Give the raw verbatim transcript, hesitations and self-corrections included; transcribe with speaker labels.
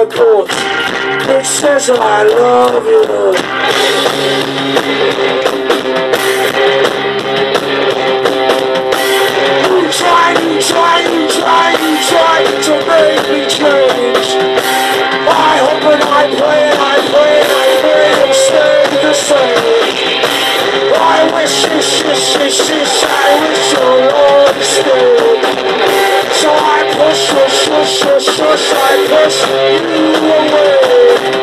Speaker 1: records. It says I love you. You try, you try, you try, you try to make me change. I hope and I pray and I pray and I pray you'll stay the same. I wish, wish, wish, wish, wish, I wish you'll always stay. So I push, push, push, push, push, I push you away.